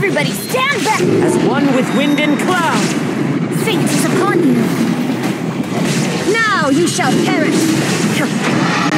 Everybody stand back! As one with wind and cloud! Fate is upon you! Now you shall perish!